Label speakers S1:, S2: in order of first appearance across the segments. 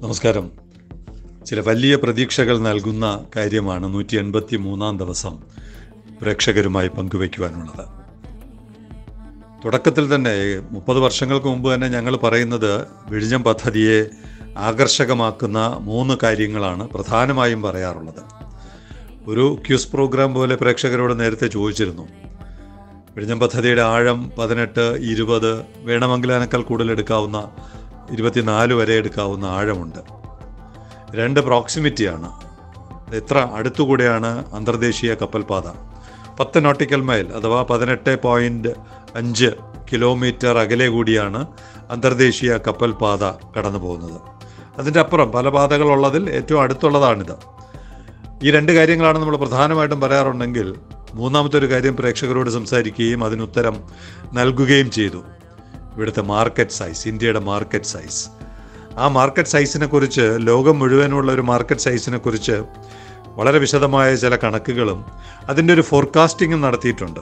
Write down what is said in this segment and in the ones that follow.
S1: നമസ്കാരം. ചില വലിയ പ്രതീക്ഷകൾ നൽകുന്ന കാര്യമാണ് 183 ദിവസം പ്രേക്ഷകരുമായി പങ്കുവയ്ക്കുവാനുള്ളത്. തുടക്കത്തിൽ തന്നെ 30 വർഷങ്ങൾക്ക് മുമ്പ് തന്നെ ഞങ്ങൾ പറയുന്നത് വിഴിഞ്ഞം പദ്ധതിയെ ആകർഷകമാക്കുന്ന 3 കാര്യങ്ങളാണ് പ്രധാനമായും പറയാറുള്ളത്. ഒരു ക്യൂസ് പ്രോഗ്രാം പോലെ പ്രേക്ഷകരോട് നേരത്തെ ചോദിച്ചിരുന്നു. വിഴിഞ്ഞം പദ്ധതിയുടെ ആഴം 18, 20, വേണമെങ്കിൽ അതിനേക്കാൾ കൂടുതൽ എടുക്കാവുന്ന 24 വരെ എടുക്കാവുന്ന ആഴമുണ്ട്. 2 പ്രോക്സിമിറ്റിയാണ്. എത്ര അടുത്തുകൂടെയാണ് അന്തർദേശീയ കപ്പൽപാത. 10 നോട്ടിക്കൽ മൈൽ അഥവാ 18.5 കിലോമീറ്റർ അകലെ കൂടിയാണ് അന്തർദേശീയ കപ്പൽപാത കടന്നു പോകുന്നത്. അതിൻ്റെ അപ്പുറം പല പാതകളുള്ളതിൽ ഏറ്റവും അടുത്തുള്ളതാണിത്. ഈ 2 കാര്യങ്ങളാണ് നമ്മൾ പ്രധാനമായിട്ടും പറയാറുണ്ടെങ്കിൽ മൂന്നാമത്തെ ഒരു കാര്യം പ്രേക്ഷകരോട് സംസാരിക്കുകയും അതിനുത്തരം നൽകുകയും ചെയ്തു. ഇവിടുത്തെ മാർക്കറ്റ് സൈസ്, ഇന്ത്യയുടെ മാർക്കറ്റ് സൈസ്. ആ മാർക്കറ്റ് സൈസിനെ കുറിച്ച്, ലോകം മുഴുവനുള്ള ഒരു മാർക്കറ്റ് സൈസിനെ കുറിച്ച് വളരെ വിശദമായ ചില കണക്കുകളും അതിൻ്റെ ഒരു ഫോർകാസ്റ്റിങ്ങും നടത്തിയിട്ടുണ്ട്.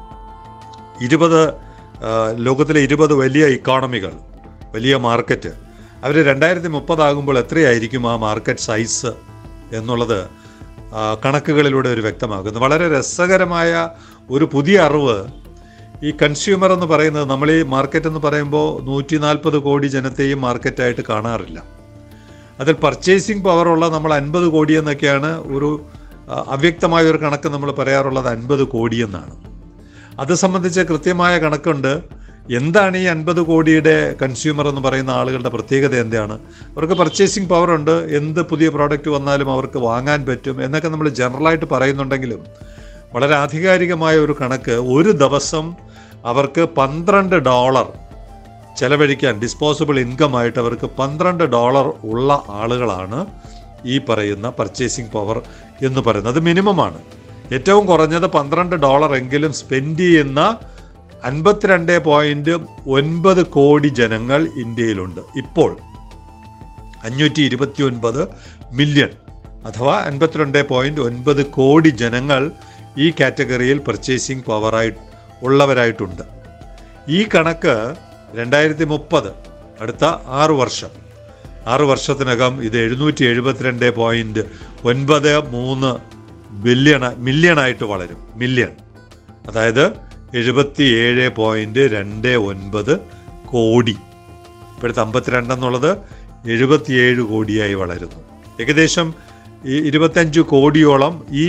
S1: ലോകത്തിലെ 20 വലിയ ഇക്കോണമികൾ, വലിയ മാർക്കറ്റ്, അവർ 2030 ആകുമ്പോൾ എത്രയായിരിക്കും ആ മാർക്കറ്റ് സൈസ് എന്നുള്ളത് കണക്കുകളിലൂടെ ഒരു വ്യക്തമാകുന്നു. വളരെ രസകരമായ ഒരു പുതിയ അറിവ്. ഈ കൺസ്യൂമർ എന്ന് പറയുന്നത്, നമ്മൾ ഈ മാർക്കറ്റ് എന്ന് പറയുമ്പോൾ 140 കോടി ജനത്തെയും മാർക്കറ്റായിട്ട് കാണാറില്ല. അതിൽ പർച്ചേസിങ് പവറുള്ള നമ്മൾ 50 കോടി എന്നൊക്കെയാണ് ഒരു അവ്യക്തമായ ഒരു കണക്ക് നമ്മൾ പറയാറുള്ളത്. 50 കോടി എന്നാണ്. അത് സംബന്ധിച്ച് കൃത്യമായ കണക്കുണ്ട്. എന്താണ് ഈ 50 കോടിയുടെ കൺസ്യൂമർ എന്ന് പറയുന്ന ആളുകളുടെ പ്രത്യേകത എന്താണ്? അവർക്ക് പർച്ചേസിങ് പവറുണ്ട്, എന്ത് പുതിയ പ്രോഡക്റ്റ് വന്നാലും അവർക്ക് വാങ്ങാൻ പറ്റും എന്നൊക്കെ നമ്മൾ ജനറലായിട്ട് പറയുന്നുണ്ടെങ്കിലും വളരെ ആധികാരികമായ ഒരു കണക്ക്, ഒരു ദിവസം അവർക്ക് $12 ചെലവഴിക്കാൻ ഡിസ്പോസിബിൾ ഇൻകമായിട്ട് അവർക്ക് $12 ഉള്ള ആളുകളാണ് ഈ പറയുന്ന പർച്ചേസിങ് പവർ എന്ന് പറയുന്നത്. അത് മിനിമമാണ്. ഏറ്റവും കുറഞ്ഞത് $12 എങ്കിലും സ്പെൻഡ് ചെയ്യുന്ന 52.9 കോടി ജനങ്ങൾ ഇന്ത്യയിലുണ്ട്. ഇപ്പോൾ 529 മില്യൺ അഥവാ 52.9 കോടി ജനങ്ങൾ ഈ കാറ്റഗറിയിൽ പർച്ചേസിങ് പവറായി ഉള്ളവരായിട്ടുണ്ട്. ഈ കണക്ക് 2030 അടുത്ത 6 വർഷത്തിനകം ഇത് 772.93 മില്യണായിട്ട് വളരും. മില്യൺ അതായത് 77.29 കോടി. ഇപ്പോഴത്തെ 52 എന്നുള്ളത് 77 കോടിയായി വളരുന്നു. ഏകദേശം ഈ 25 കോടിയോളം ഈ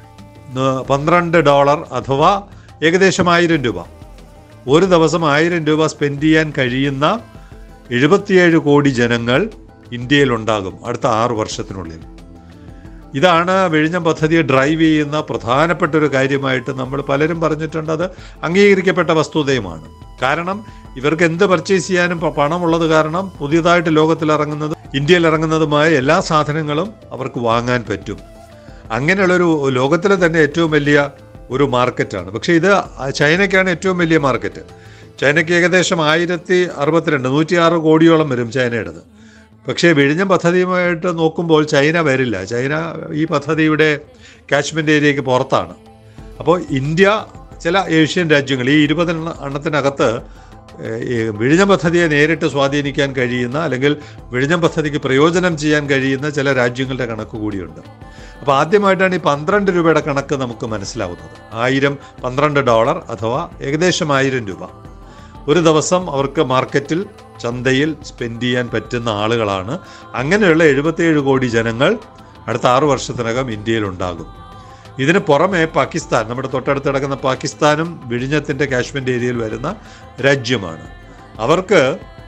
S1: $12 അഥവാ ഏകദേശം 1000 രൂപ, ഒരു ദിവസം 1000 രൂപ സ്പെൻഡ് ചെയ്യാൻ കഴിയുന്ന 77 കോടി ജനങ്ങൾ ഇന്ത്യയിലുണ്ടാകും അടുത്ത 6 വർഷത്തിനുള്ളിൽ. ഇതാണ് വിഴിഞ്ഞം പദ്ധതിയെ ഡ്രൈവ് ചെയ്യുന്ന പ്രധാനപ്പെട്ട ഒരു കാര്യമായിട്ട് നമ്മൾ പലരും പറഞ്ഞിട്ടുണ്ട്. അത് അംഗീകരിക്കപ്പെട്ട വസ്തുതയുമാണ്. കാരണം ഇവർക്ക് എന്ത് പർച്ചേസ് ചെയ്യാനും പണമുള്ളത് കാരണം പുതിയതായിട്ട് ലോകത്തിലിറങ്ങുന്നത്, ഇന്ത്യയിൽ ഇറങ്ങുന്നതുമായ എല്ലാ സാധനങ്ങളും അവർക്ക് വാങ്ങാൻ പറ്റും. അങ്ങനെയുള്ളൊരു ലോകത്തിലെ തന്നെ ഏറ്റവും വലിയ ഒരു മാർക്കറ്റാണ്. പക്ഷേ ഇത് ചൈനയ്ക്കാണ് ഏറ്റവും വലിയ മാർക്കറ്റ്. ചൈനയ്ക്ക് ഏകദേശം 106 കോടിയോളം വരും ചൈനയുടേത്. പക്ഷേ വിഴിഞ്ഞം പദ്ധതിയുമായിട്ട് നോക്കുമ്പോൾ ചൈന വരില്ല. ചൈന ഈ പദ്ധതിയുടെ കാച്ച്മെൻ്റ് ഏരിയയ്ക്ക് പുറത്താണ്. അപ്പോൾ ഇന്ത്യ, ചില ഏഷ്യൻ രാജ്യങ്ങൾ, ഈ 20 എണ്ണത്തിനകത്ത് വിഴിഞ്ഞം പദ്ധതിയെ നേരിട്ട് സ്വാധീനിക്കാൻ കഴിയുന്ന, അല്ലെങ്കിൽ വിഴിഞ്ഞം പദ്ധതിക്ക് പ്രയോജനം ചെയ്യാൻ കഴിയുന്ന ചില രാജ്യങ്ങളുടെ കണക്ക് കൂടിയുണ്ട്. അപ്പോൾ ആദ്യമായിട്ടാണ് ഈ 12 രൂപയുടെ കണക്ക് നമുക്ക് മനസ്സിലാവുന്നത്. $12 അഥവാ ഏകദേശം 1000 രൂപ ഒരു ദിവസം അവർക്ക് മാർക്കറ്റിൽ, ചന്തയിൽ സ്പെൻഡ് ചെയ്യാൻ പറ്റുന്ന ആളുകളാണ്. അങ്ങനെയുള്ള 77 കോടി ജനങ്ങൾ അടുത്ത 6 വർഷത്തിനകം ഇന്ത്യയിലുണ്ടാകും. ഇതിന് പുറമെ പാകിസ്ഥാൻ, നമ്മുടെ തൊട്ടടുത്ത് കിടക്കുന്ന പാകിസ്ഥാനും വിഴിഞ്ഞത്തിൻ്റെ കാശ്മീർ ഏരിയയിൽ വരുന്ന രാജ്യമാണ്. അവർക്ക്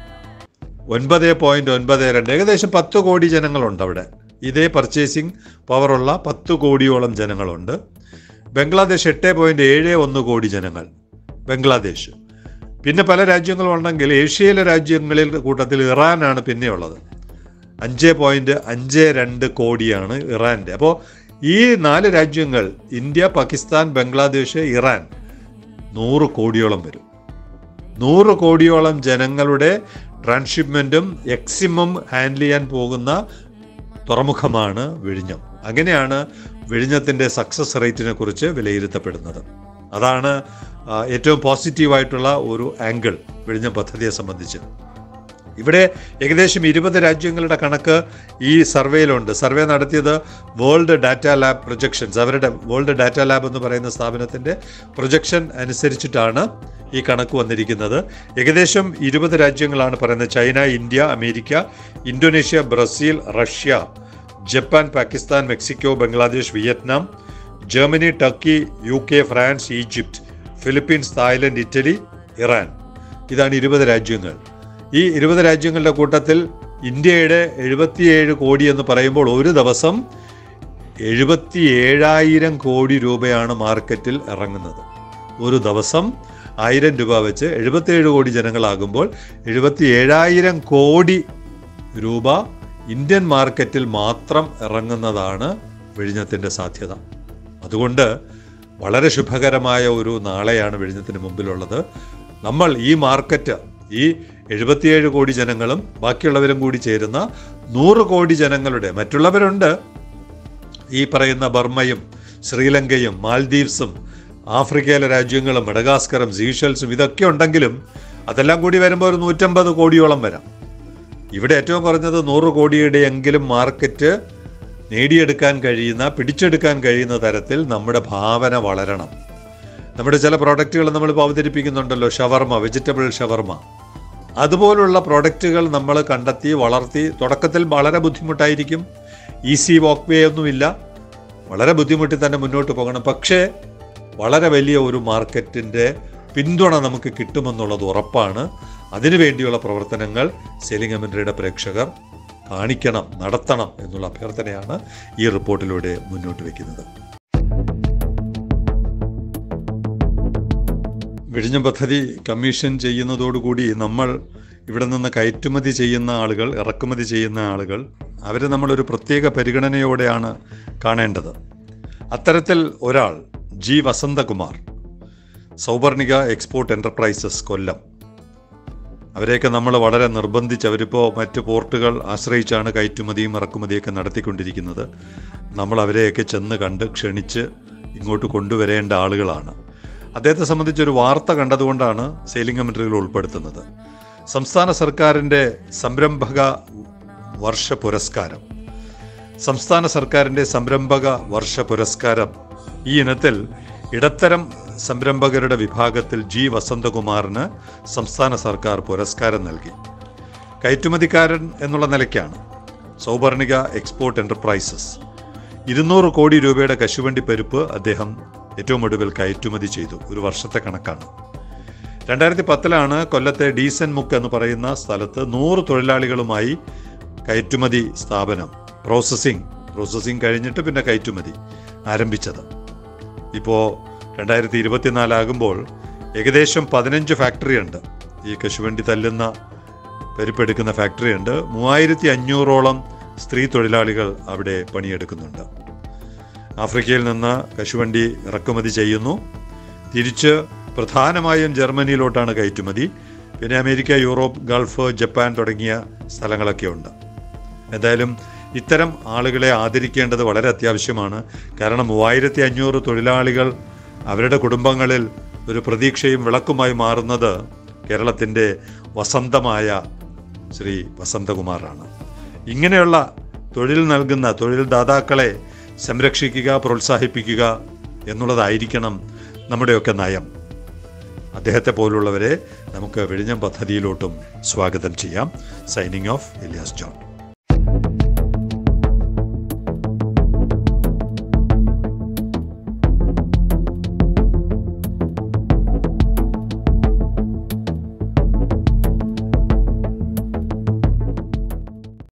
S1: 9.92, ഏകദേശം 10 കോടി ജനങ്ങളുണ്ട് അവിടെ. ഇതേ പർച്ചേസിങ് പവറുള്ള 10 കോടിയോളം ജനങ്ങളുണ്ട്. ബംഗ്ലാദേശ് 8.71 കോടി ജനങ്ങൾ, ബംഗ്ലാദേശ്. പിന്നെ പല രാജ്യങ്ങളുണ്ടെങ്കിൽ ഏഷ്യയിലെ രാജ്യങ്ങളിൽ കൂട്ടത്തിൽ ഇറാനാണ് പിന്നെയുള്ളത്. 5.52 കോടിയാണ് ഇറാൻ്റെ. അപ്പോൾ ഈ 4 രാജ്യങ്ങൾ, ഇന്ത്യ, പാകിസ്ഥാൻ, ബംഗ്ലാദേശ്, ഇറാൻ, 100 കോടിയോളം വരും. 100 കോടിയോളം ജനങ്ങളുടെ ട്രാൻസ്ഷിപ്മെൻറ്റും എക്സിമം ഹാൻഡിൽ ചെയ്യാൻ പോകുന്ന തുറമുഖമാണ് വിഴിഞ്ഞം. അങ്ങനെയാണ് വിഴിഞ്ഞത്തിൻ്റെ സക്സസ് റേറ്റിനെ കുറിച്ച് വിലയിരുത്തപ്പെടുന്നത്. അതാണ് ഏറ്റവും പോസിറ്റീവായിട്ടുള്ള ഒരു ആംഗിൾ വിഴിഞ്ഞം പദ്ധതിയെ സംബന്ധിച്ച്. ഇവിടെ ഏകദേശം 20 രാജ്യങ്ങളുടെ കണക്ക് ഈ സർവേയിലുണ്ട്. സർവേ നടത്തിയത് വേൾഡ് ഡാറ്റ ലാബ് പ്രൊജക്ഷൻസ്, അവരുടെ വേൾഡ് ഡാറ്റ ലാബ് എന്ന് പറയുന്ന സ്ഥാപനത്തിൻ്റെ പ്രൊജക്ഷൻ അനുസരിച്ചിട്ടാണ് ഈ കണക്ക് വന്നിരിക്കുന്നത്. ഏകദേശം 20 രാജ്യങ്ങളാണ് പറയുന്നത്. China, India, America, Indonesia, Brazil, Russia, Japan, Pakistan, Mexico, Bangladesh, Vietnam, Germany, Turkey, UK, France, Egypt, Philippines, Thailand, Italy, Iran. ഇതാണ് 20 രാജ്യങ്ങൾ. ഈ 20 രാജ്യങ്ങളുടെ കൂട്ടത്തിൽ ഇന്ത്യയുടെ 77 കോടി എന്ന് പറയുമ്പോൾ ഒരു ദിവസം 77,000 കോടി രൂപയാണ് മാർക്കറ്റിൽ ഇറങ്ങുന്നത്. ഒരു ദിവസം 1000 രൂപ വെച്ച് 77 കോടി ജനങ്ങളാകുമ്പോൾ 77,000 കോടി രൂപ ഇന്ത്യൻ മാർക്കറ്റിൽ മാത്രം ഇറങ്ങുന്നതാണ് വിഴിഞ്ഞത്തിൻ്റെ സാധ്യത. അതുകൊണ്ട് വളരെ ശുഭകരമായ ഒരു നാളെയാണ് വിഴിഞ്ഞത്തിന് മുമ്പിലുള്ളത്. നമ്മൾ ഈ മാർക്കറ്റ്, ഈ 77 കോടി ജനങ്ങളും ബാക്കിയുള്ളവരും കൂടി ചേരുന്ന 100 കോടി ജനങ്ങളുടെ, മറ്റുള്ളവരുണ്ട്, ഈ പറയുന്ന ബർമ്മയും ശ്രീലങ്കയും മാൽദീവ്സും ആഫ്രിക്കയിലെ രാജ്യങ്ങളും മഡഗാസ്കറും സീഷൽസും ഇതൊക്കെ ഉണ്ടെങ്കിലും അതെല്ലാം കൂടി വരുമ്പോൾ ഒരു 150 കോടിയോളം വരാം. ഇവിടെ ഏറ്റവും കുറഞ്ഞത് 100 കോടിയുടെ എങ്കിലും മാർക്കറ്റ് നേടിയെടുക്കാൻ കഴിയുന്ന, പിടിച്ചെടുക്കാൻ കഴിയുന്ന തരത്തിൽ നമ്മുടെ ഭാവന വളരണം. നമ്മുടെ ചില പ്രോഡക്റ്റുകൾ നമ്മളിപ്പോൾ അവതരിപ്പിക്കുന്നുണ്ടല്ലോ, ഷവർമ, വെജിറ്റബിൾ ഷവർമ, അതുപോലുള്ള പ്രോഡക്റ്റുകൾ നമ്മൾ കണ്ടെത്തി വളർത്തി. തുടക്കത്തിൽ വളരെ ബുദ്ധിമുട്ടായിരിക്കും, ഈസി വാക്ക് വേ ഒന്നുമില്ല, വളരെ ബുദ്ധിമുട്ടി തന്നെ മുന്നോട്ട് പോകണം. പക്ഷേ വളരെ വലിയ ഒരു മാർക്കറ്റിൻ്റെ പിന്തുണ നമുക്ക് കിട്ടുമെന്നുള്ളത് ഉറപ്പാണ്. അതിനുവേണ്ടിയുള്ള പ്രവർത്തനങ്ങൾ സെയിലിംഗ് കമന്ററിയുടെ പ്രേക്ഷകർ കാണിക്കണം, നടത്തണം എന്നുള്ള അഭ്യർത്ഥനയാണ് ഈ റിപ്പോർട്ടിലൂടെ മുന്നോട്ട് വയ്ക്കുന്നത്. വിഴിഞ്ഞം പദ്ധതി കമ്മീഷൻ ചെയ്യുന്നതോടുകൂടി നമ്മൾ ഇവിടെ നിന്ന് കയറ്റുമതി ചെയ്യുന്ന ആളുകൾ, ഇറക്കുമതി ചെയ്യുന്ന ആളുകൾ, അവരെ നമ്മളൊരു പ്രത്യേക പരിഗണനയോടെയാണ് കാണേണ്ടത്. അത്തരത്തിൽ ഒരാൾ G Vasanthakumar, Sauparnika export enterprises, Kollam. അവരെയൊക്കെ നമ്മൾ വളരെ നിർബന്ധിച്ച്, അവരിപ്പോൾ മറ്റ് പോർട്ടുകൾ ആശ്രയിച്ചാണ് കയറ്റുമതിയും ഇറക്കുമതിയൊക്കെ നടത്തിക്കൊണ്ടിരിക്കുന്നത്. നമ്മൾ അവരെയൊക്കെ ചെന്ന് കണ്ട് ക്ഷണിച്ച് ഇങ്ങോട്ട് കൊണ്ടുവരേണ്ട ആളുകളാണ്. അദ്ദേഹത്തെ സംബന്ധിച്ചൊരു വാർത്ത കണ്ടതുകൊണ്ടാണ് സെയിലിംഗ് കമന്ററിയിൽ ഉൾപ്പെടുത്തുന്നത്. സംസ്ഥാന സർക്കാരിൻ്റെ സംരംഭക വർഷ പുരസ്കാരം, സംസ്ഥാന സർക്കാരിൻ്റെ സംരംഭക വർഷ പുരസ്കാരം, ഈ ഇനത്തിൽ ഇടത്തരം സംരംഭകരുടെ വിഭാഗത്തിൽ ജി വസന്തകുമാറിന് സംസ്ഥാന സർക്കാർ പുരസ്കാരം നൽകി. കയറ്റുമതിക്കാരൻ എന്നുള്ള നിലയ്ക്കാണ്. സൗപർണിക എക്സ്പോർട്ട് എൻ്റർപ്രൈസസ് 200 കോടി രൂപയുടെ കശുവണ്ടി പരിപ്പ് അദ്ദേഹം ഏറ്റവും ഒടുവിൽ കയറ്റുമതി ചെയ്തു. ഒരു വർഷത്തെ കണക്കാണ്. 2010 കൊല്ലത്തെ ഡീസൻ മുക്ക് എന്ന് പറയുന്ന സ്ഥലത്ത് 100 തൊഴിലാളികളുമായി കയറ്റുമതി സ്ഥാപനം, പ്രോസസ്സിംഗ് കഴിഞ്ഞിട്ട് പിന്നെ കയറ്റുമതി ആരംഭിച്ചത്. ഇപ്പോൾ 2024 ആകുമ്പോൾ ഏകദേശം 15 ഫാക്ടറി ഉണ്ട്. ഈ കശുവണ്ടി തല്ലുന്ന, പരിപ്പെടുക്കുന്ന ഫാക്ടറി ഉണ്ട്. 3500ഓളം സ്ത്രീ തൊഴിലാളികൾ അവിടെ പണിയെടുക്കുന്നുണ്ട്. ആഫ്രിക്കയിൽ നിന്ന് കശുവണ്ടി ഇറക്കുമതി ചെയ്യുന്നു. തിരിച്ച് പ്രധാനമായും ജർമ്മനിയിലോട്ടാണ് കയറ്റുമതി. പിന്നെ അമേരിക്ക, യൂറോപ്പ്, ഗൾഫ്, ജപ്പാൻ തുടങ്ങിയ സ്ഥലങ്ങളൊക്കെ ഉണ്ട്. എന്തായാലും ഇത്തരം ആളുകളെ ആദരിക്കേണ്ടത് വളരെ അത്യാവശ്യമാണ്. കാരണം 3500 തൊഴിലാളികൾ അവരുടെ കുടുംബങ്ങളിൽ ഒരു പ്രതീക്ഷയും വിളക്കുമായി മാറുന്നത് കേരളത്തിൻ്റെ വസന്തമായ ശ്രീ വസന്തകുമാറാണ്. ഇങ്ങനെയുള്ള തൊഴിൽ നൽകുന്ന തൊഴിൽ ദാതാക്കളെ സംരക്ഷിക്കുക, പ്രോത്സാഹിപ്പിക്കുക എന്നുള്ളതായിരിക്കണം നമ്മുടെയൊക്കെ നയം. അദ്ദേഹത്തെ പോലുള്ളവരെ നമുക്ക് വിഴിഞ്ഞം പദ്ധതിയിലോട്ടും സ്വാഗതം ചെയ്യാം. Signing off, Elias John.